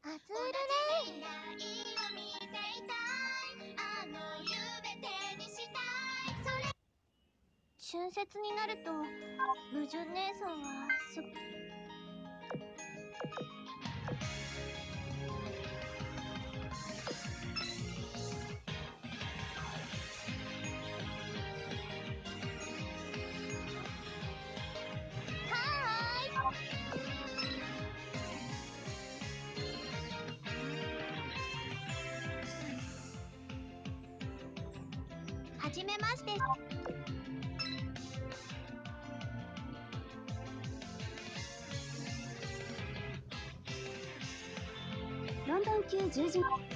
アズールレイ春節になると矛盾姉さんははじめまして。 ロンドン級10時